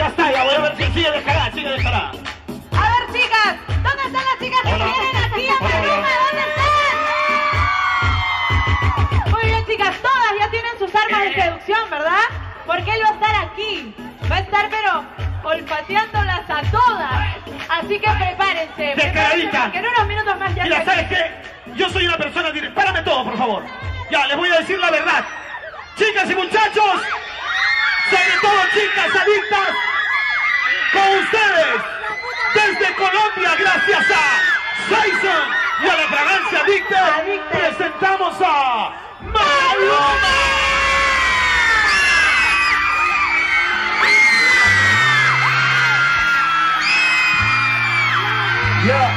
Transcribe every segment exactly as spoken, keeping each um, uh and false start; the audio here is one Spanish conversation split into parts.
está, ya voy a ver si sigue dejará, sigue dejará. A ver, chicas, ¿dónde están las chicas que Hola. vienen aquí a Hola, Maluma? hola. ¿Dónde están? Muy bien, chicas, todas ya tienen sus armas de seducción, ¿verdad? Porque él va a estar aquí. Va a estar, pero olfateándolas a todas. Así que prepárense. Descaradita. Que en unos minutos más ya... Mira, se- ¿sabes qué? Yo soy una persona directa. Párame todo, por favor. Ya, les voy a decir la verdad. Chicas y muchachos, sobre todo chicas adictas, con ustedes, desde Colombia, gracias a Saison y a la fragancia Adicta, presentamos a Maluma. Yeah.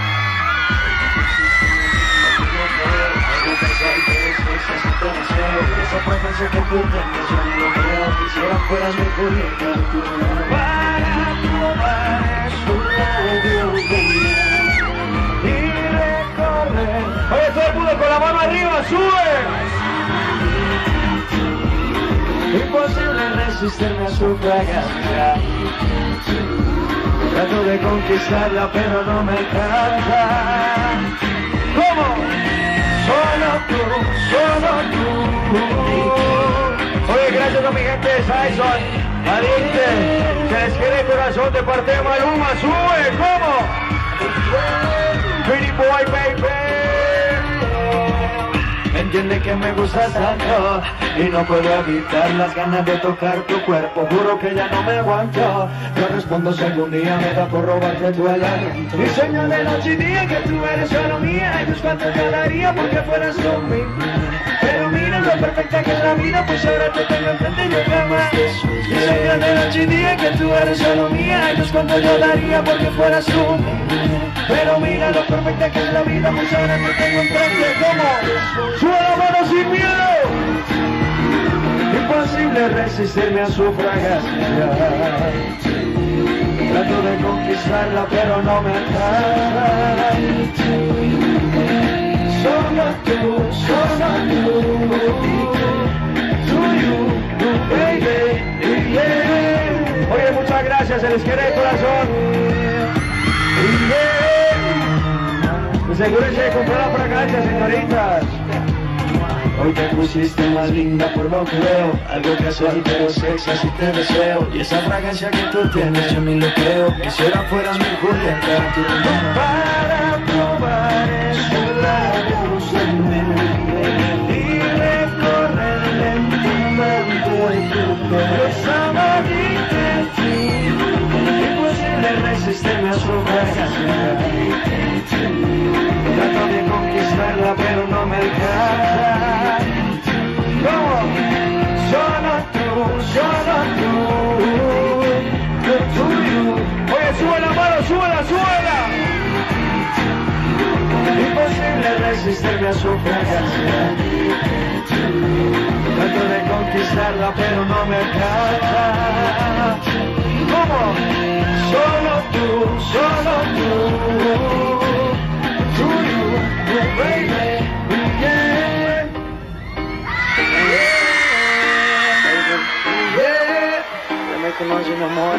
Esa preferencia que tú tienes, yo no lo creo. Quisiera fueras mi Julieta, para probar su labio y recorrer. Oye, todo el mundo con la mano arriba, sube. Imposible resistirme a su fragancia. Trato de conquistarla, pero no me alcanza. ¿Cómo? Solo tú, solo tú. Oye, gracias a mi gente de Saison, Adicte, se les quiere el corazón de parte de Maluma. Sube, ¿cómo? Pretty boy, baby. Entiende que me gustas tanto y no puedo evitar las ganas de tocar tu cuerpo. Juro que ya no me aguanto. Yo respondo si algún día me da por robarte tu aliento. Y sueño de noche y día que tú eres solo mía. Y tus cuantos yo daría porque fueras conmigo. Pero mira lo perfecta que es la vida, pues ahora te tengo enfrente y yo jamás. Y sueño de noche y día que tú eres solo mía. Y tus cuantos yo daría porque fueras conmigo. Pero mira lo perfecta que es la vida, pues ahora te tengo enfrente. ¿Cómo? ¡Sube la mano sin miedo! Imposible resistirme a su fragancia. Trato de conquistarla, pero no me alcanza. Solo tú, solo tú. To you, baby, yeah. Oye, muchas gracias, se les quiere de corazón. Yeah. Asegúrense de comprar la fragancia, señoritas. Hoy te pusiste más linda por lo que veo. Algo casual pero sexy, así te deseo. Y esa fragancia que tú tienes yo ni lo creo. Quisiera fueras mi Julieta. Para probar esos labios y recorrer lentamente tu pelo. Estaba adicta a ti. Imposible resistirme a su fragancia. Trato de conquistarla pero no me alcanza. ¿Cómo? Solo tú, solo tú. Lo tuyo. Oye, sube la mano, súbela, súbela. Imposible resistirme a su fragancia. Trato de conquistarla pero no me alcanza. ¿Cómo? Solo tú, solo tú. Baby, yeah. Yeah. Ya me conocen, amor.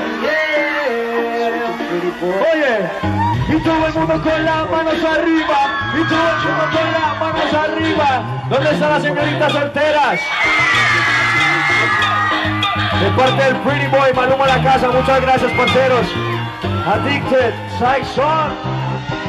Yeah. Oye, y todo el mundo con las manos arriba. Y todo el mundo con las manos arriba. ¿Dónde están las señoritas solteras? De parte del Pretty Boy, Maluma la casa. Muchas gracias, parceros. Addicted, Saison.